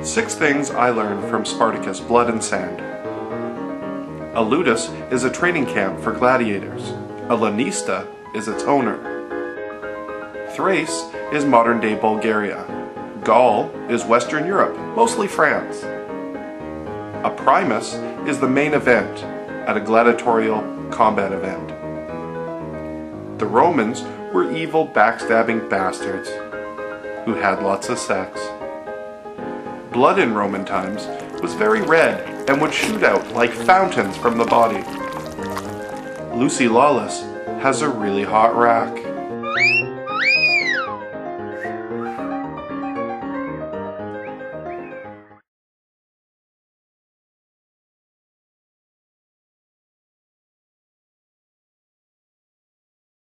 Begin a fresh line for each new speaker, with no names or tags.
6 things I learned from Spartacus Blood and Sand. A ludus is a training camp for gladiators. A lanista is its owner. Thrace is modern-day Bulgaria. Gaul is Western Europe, mostly France. A primus is the main event at a gladiatorial combat event. The Romans were evil, backstabbing bastards who had lots of sex. Blood in Roman times was very red and would shoot out like fountains from the body. Lucy Lawless has a really hot rack.